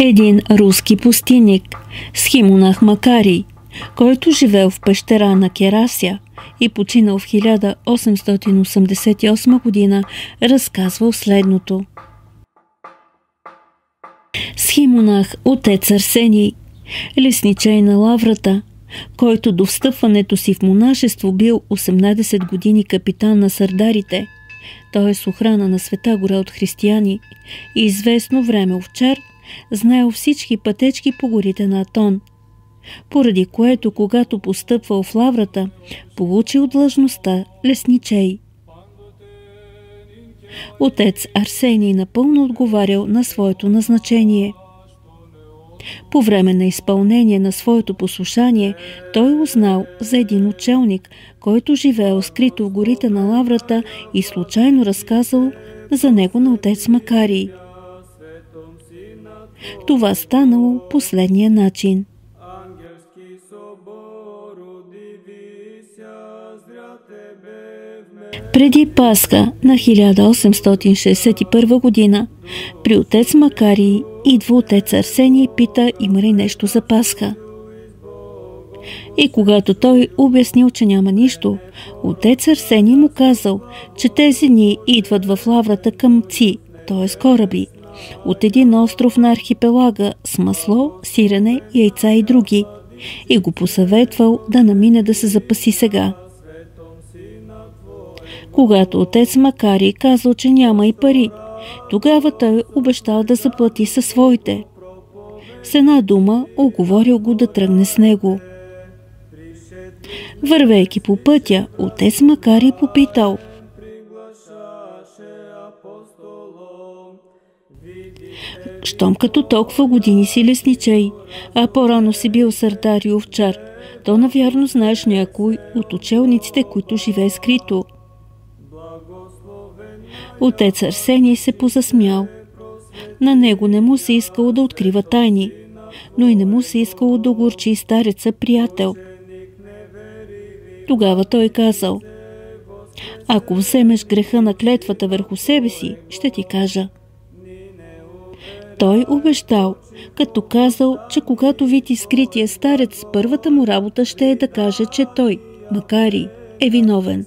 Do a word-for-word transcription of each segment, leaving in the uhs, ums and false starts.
един руски пустинник, схимонах Макарий, който живел в пещера на Керасия и починал в хиляда осемстотин осемдесет и осма година, разказвал следното. Схимонах отец Арсений, лесничей на лаврата, който до встъпването си в монашество бил осемнадесет години капитан на сърдарите, т.е. охрана на Света гора от християни, и известно време овчар, знаел всички пътечки по горите на Атон, поради което, когато постъпвал в лаврата, получил длъжността лесничей. Отец Арсений напълно отговарял на своето назначение. По време на изпълнение на своето послушание, той узнал за един учелник, който живеел скрито в горите на лаврата и случайно разказал за него на отец Макарий. Това станало последния начин. Преди Пасха на хиляда осемстотин шейсет и първа година при отец Макарий идва отец Арсений и пита има ли нещо за Пасха. И когато той обяснил, че няма нищо, отец Арсений му казал, че тези дни идват в лаврата камци, т.е. кораби, от един остров на архипелага с масло, сирене, яйца и други, и го посъветвал да намине да се запаси сега. Когато отец Макарий казал, че няма и пари, тогава той обещал да заплати със своите. С една дума уговорил го да тръгне с него. Вървейки по пътя, отец Макарий попитал: щом като толкова години си лесничей, а по-рано си бил сърдар и овчар, то навярно знаеш някой от учелниците, които живее скрито. Отец Арсений се позасмял. На него не му се искало да открива тайни, но и не му се искало да горчи стареца приятел. Тогава той казал: ако вземеш греха на клетвата върху себе си, ще ти кажа. Той обещал, като казал, че когато види скрития старец, първата му работа ще е да каже, че той, Макарий, е виновен.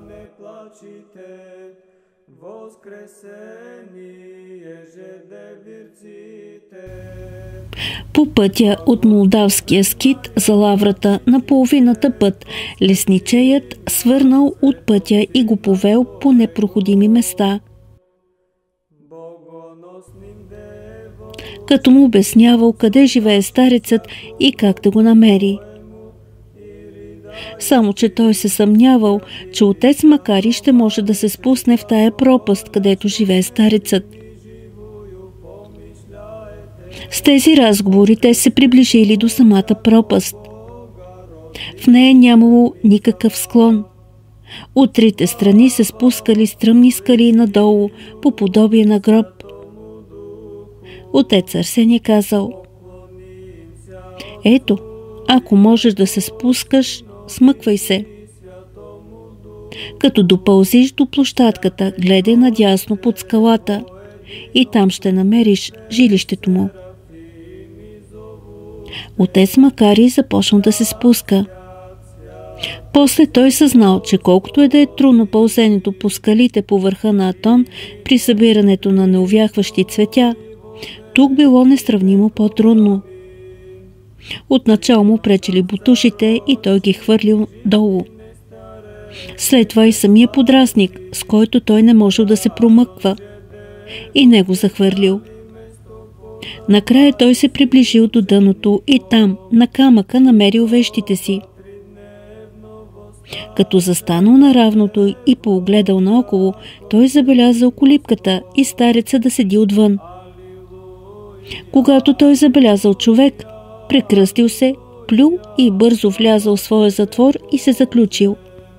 По пътя от молдавския скит за лаврата на половината път, лесничеят свърнал от пътя и го повел по непроходими места. Като му обяснявал къде живее старецът и как да го намери. Само че той се съмнявал, че отец Макарий ще може да се спусне в тая пропаст, където живее старецът. С тези разговори те се приближили до самата пропаст. В нея нямало никакъв склон. От трите страни се спускали стръмни скали надолу, по подобие на гроб. Отец Арсений казал: ето, ако можеш да се спускаш, смъквай се. Като допълзиш до площадката, гледай надясно под скалата и там ще намериш жилището му. Отец Макарий започнал да се спуска. После той съзнал, че колкото е да е трудно пълзенето по скалите по върха на Атон при събирането на неувяхващи цветя, тук било несравнимо по-трудно. Отначало му пречели бутушите и той ги хвърлил долу. След това и самия подразник, с който той не можел да се промъква, и него захвърлил. Накрая той се приближил до дъното и там, на камъка, намерил вещите си. Като застанал на равното и поогледал наоколо, той забелязал колипката и стареца да седи отвън. Когато той забелязал човек, прекръстил се, плюл и бързо влязъл в своя затвор и се заключил.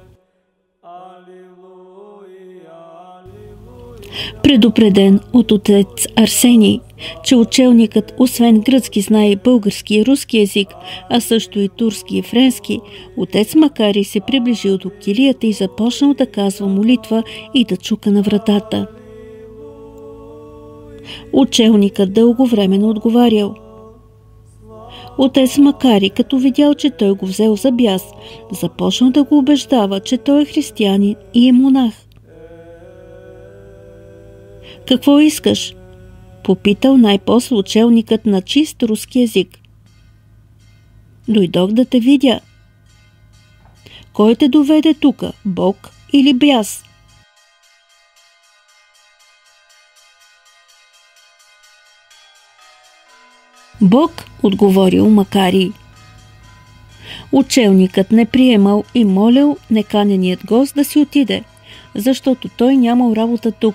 Предупреден от отец Арсений, че учелникът освен гръцки знае и български и руски език, а също и турски и френски, отец Макарий се приближил до килията и започнал да казва молитва и да чука на вратата. Учелникът дълговременно отговарял. Отец Макарий, като видял, че той го взел за бяс, започнал да го убеждава, че той е християнин и е монах. Какво искаш? Попитал най-после учелникът на чист руски език. Дойдох да те видя. Кой те доведе тука, Бог или бяс? Бог, отговорил Макарий. Учелникът не приемал и молял неканеният гост да си отиде, защото той нямал работа тук.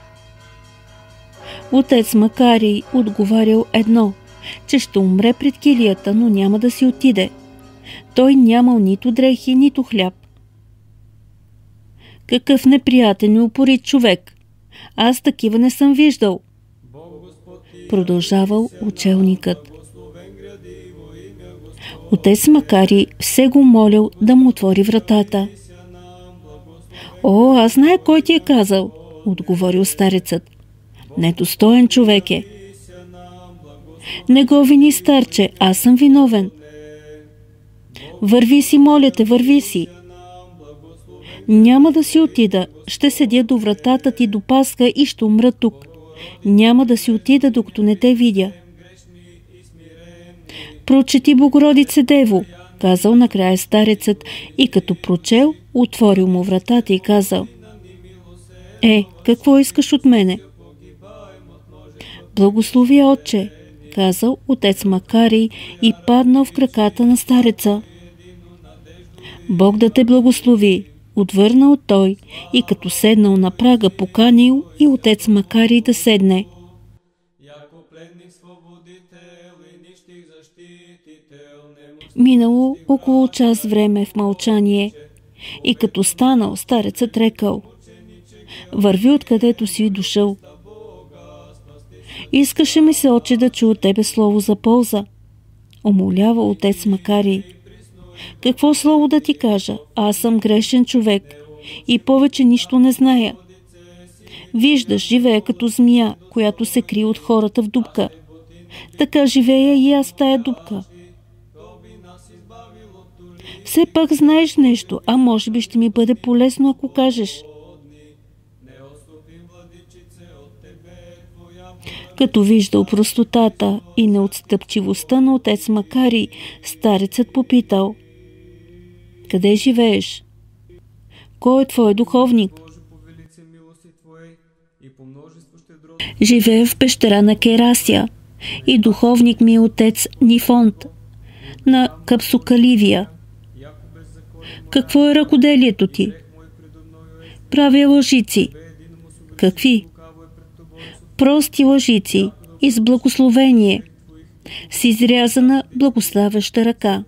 Отец Макарий отговарял едно, че ще умре пред килията, но няма да си отиде. Той нямал нито дрехи, нито хляб. Какъв неприятен и упорит човек! Аз такива не съм виждал. Продължавал учелникът. Отец Макарий все го молял да му отвори вратата. О, аз знае кой ти е казал, отговорил старецът. Недостоен човек е. Не го вини, старче, аз съм виновен. Върви си, моля те, върви си. Няма да си отида, ще седя до вратата ти до Пасха и ще умра тук. Няма да си отида, докато не те видя. Прочети Богородице Дево, казал накрая старецът и като прочел, отворил му вратата и казал: Е, какво искаш от мене? Благослови, отче, казал отец Макарий и паднал в краката на стареца. Бог да те благослови, отвърнал той и като седнал на прага поканил и отец Макарий да седне. Минало около час време в мълчание и като станал, старецът рекал: Върви откъдето си дошъл. Искаше ми се, отче, да чу от тебе слово за полза. Умолява отец Макарий. Какво слово да ти кажа? Аз съм грешен човек и повече нищо не зная. Виждаш, живея като змия, която се крие от хората в дупка. Така живея и аз в тая дупка. Все пак знаеш нещо, а може би ще ми бъде полезно, ако кажеш. Като виждал простотата и неотстъпчивостта на отец Макарий, старецът попитал: Къде живееш? Кой е твой духовник? Живея в пещера на Керасия и духовник ми е отец Нифонт на Капсукаливия. Какво е ръкоделието ти? Правя лъжици. Какви? Прости лъжици и с благословение, с изрязана благославяща ръка.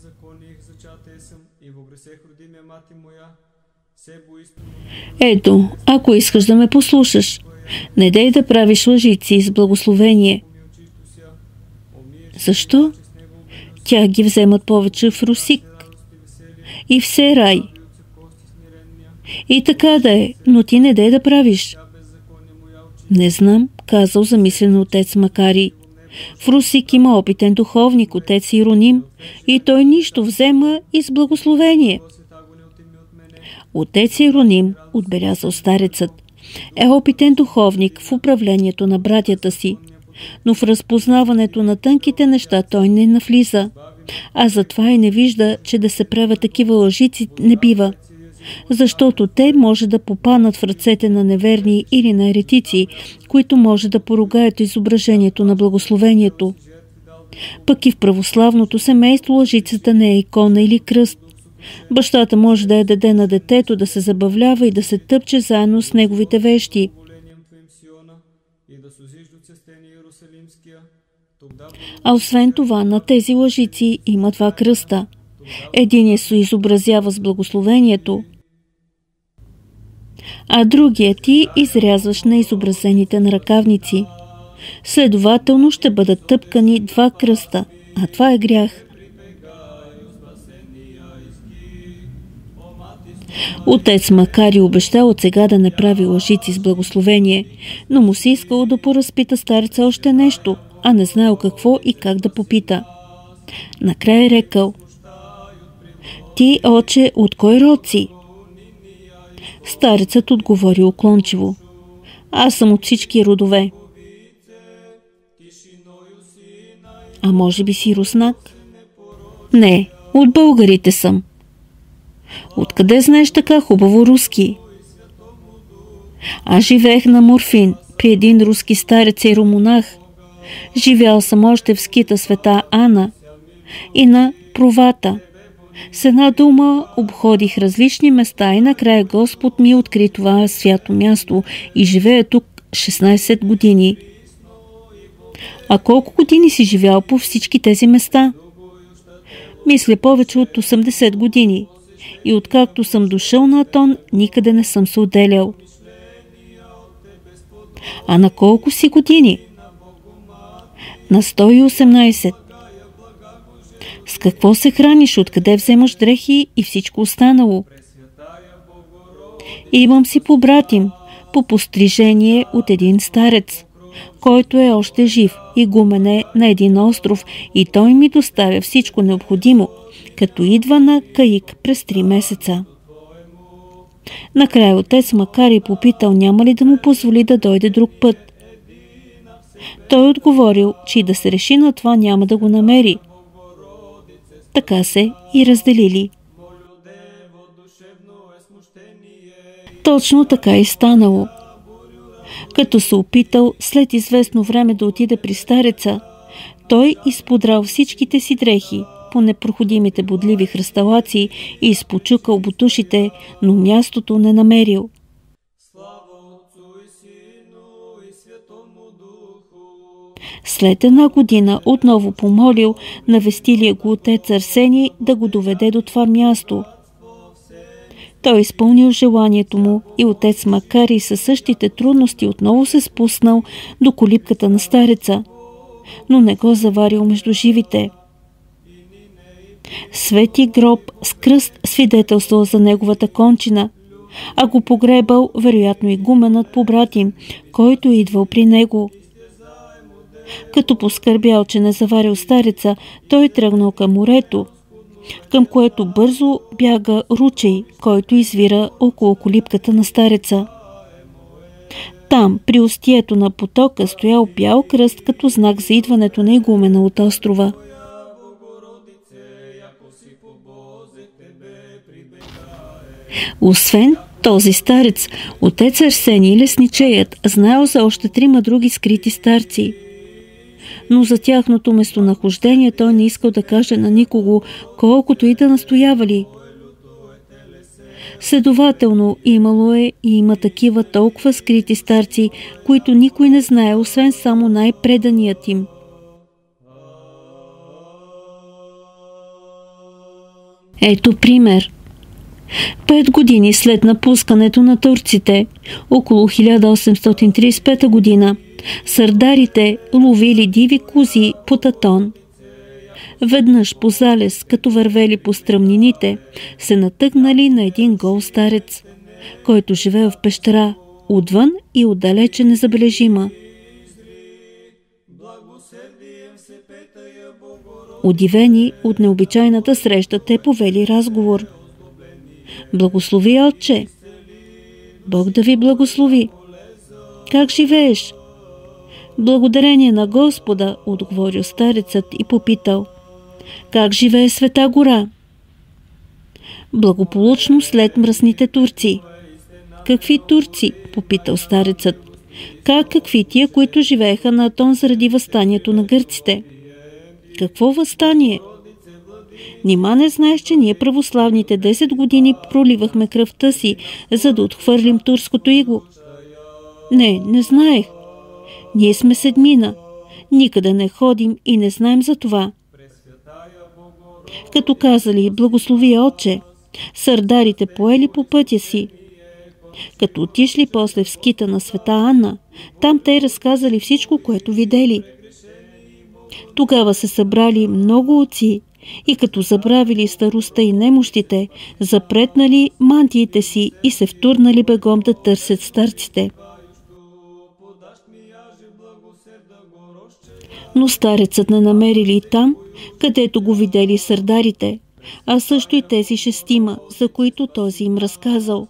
Ето, ако искаш да ме послушаш, не дей да правиш лъжици с благословение. Защо? Тя ги вземат повече в Русик и в Серай. И така да е, но ти не дей да правиш. Не знам, казал замислено отец Макарий. В Русик има опитен духовник, отец Иероним, и той нищо взема и с благословение. Отец Иероним, отбелязал старецът, е опитен духовник в управлението на братята си, но в разпознаването на тънките неща той не навлиза, а затова и не вижда, че да се правят такива лъжици не бива, защото те може да попаднат в ръцете на неверни или на еретици, които може да поругаят изображението на благословението. Пък и в православното семейство лъжицата не е икона или кръст. Бащата може да я даде на детето да се забавлява и да се тъпче заедно с неговите вещи. А освен това, на тези лъжици има два кръста. Единият се изобразява с благословението, а другият ти изрязваш на изобразените наръкавници. Следователно ще бъдат тъпкани два кръста, а това е грях. Отец Макари обещал от сега да не прави лъжици с благословение, но му се искало да поразпита стареца още нещо, а не знаел какво и как да попита. Накрая рекал: „Ти, отче, от кой род си?“ Старецът отговори уклончиво: „Аз съм от всички родове.“ „А може би си руснак?“ „Не, от българите съм.“ „Откъде знаеш така хубаво руски?“ „Аз живеех на Морфин при един руски старец и ромонах. Живял съм още в скита Света Ана и на Провата. С една дума обходих различни места и накрая Господ ми откри това свято място и живея тук шестнайсет години.“ „А колко години си живял по всички тези места?“ „Мисля повече от осемдесет години. И откакто съм дошъл на Атон, никъде не съм се отделял.“ „А на колко си години?“ „На сто и осемнайсет. „С какво се храниш, откъде вземаш дрехи и всичко останало?“ „Имам си побратим по пострижение от един старец, който е още жив, игумен е на един остров и той ми доставя всичко необходимо, като идва на Каик през три месеца.“ Накрая отец Макари попитал няма ли да му позволи да дойде друг път. Той отговорил, че и да се реши на това няма да го намери. Така се и разделили. Точно така и станало. Като се опитал след известно време да отиде при стареца, той изподрал всичките си дрехи по непроходимите бодливи хръсталаци и изпочукал бутушите, но мястото не намерил. След една година отново помолил навестилия го отец Арсений да го доведе до това място. Той изпълнил желанието му и отец Макари със същите трудности отново се спуснал до колибката на стареца, но не го заварил между живите. Свети гроб с кръст свидетелствал за неговата кончина, а го погребал вероятно игуменът побратим, който идвал при него. Като поскърбял, че не заварил стареца, той тръгнал към морето, към което бързо бяга ручей, който извира около колибката на стареца. Там, при устието на потока, стоял бял кръст като знак за идването на игумена от острова. Освен този старец, отец Арсений лесничеят знаел за още трима други скрити старци. Но за тяхното местонахождение той не искал да каже на никого, колкото и да настоявали. Следователно, имало е и има такива толкова скрити старци, които никой не знае, освен само най-преданият им. Ето пример. Пет години след напускането на турците, около хиляда осемстотин тридесет и пета година, сърдарите ловили диви кози под Атон. Веднъж по залез, като вървели по стръмнините, се натъкнали на един гол старец, който живеел в пещера, отвън и отдалече незабележима. Удивени от необичайната среща, те повели разговор. „Благослови, отче!“ „Бог да ви благослови!“ „Как живееш?“ „Благодарение на Господа“, отговорил старецът и попитал: „Как живее Света гора?“ „Благополучно след мръсните турци.“ „Какви турци?“ попитал старецът. „Как какви тия, които живееха на Атон заради въстанието на гърците?“ „Какво въстание?“ „Нима не знаеш, че ние православните десет години проливахме кръвта си, за да отхвърлим турското иго?“ „Не, не знаех. Ние сме седмина. Никъде не ходим и не знаем за това.“ Като казали „Благослови, отче“, сърдарите поели по пътя си. Като отишли после в скита на Света Анна, там те разказали всичко, което видели. Тогава се събрали много отци и като забравили старостта и немощите, запретнали мантиите си и се втурнали бегом да търсят старците. Но старецът не намерили и там, където го видели сърдарите, а също и тези шестима, за които този им разказал.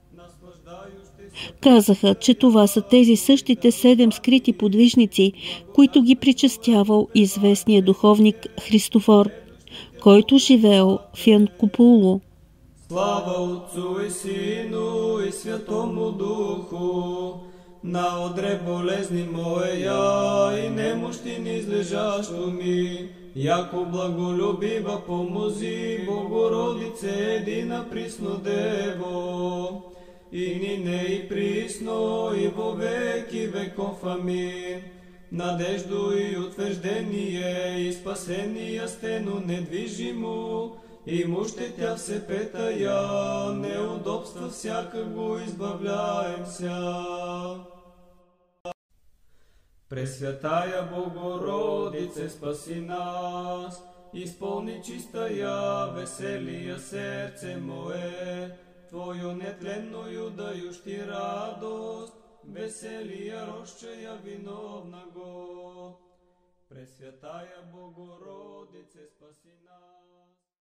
Казаха, че това са тези същите седем скрити подвижници, които ги причестявал известният духовник Христофор, който живеел в Янкопуло. Слава Отцу и Сину и Святому Духу, на одре болезни моя и немощи низлежащо ми, яко благолюбива помози, Богородице едина присно Дево, и нине и присно и во веки веков амин. Надежду и утверждение и спасение стену недвижимо, и муще тя все петая, неудобства всяка го избавляемся. Пресвятая Богородице, спаси нас, изпълни чистая, веселия сърце мое, Твою нетленную дающи радост, веселия рощая виновна го. Пресвятая Богородице, спаси нас.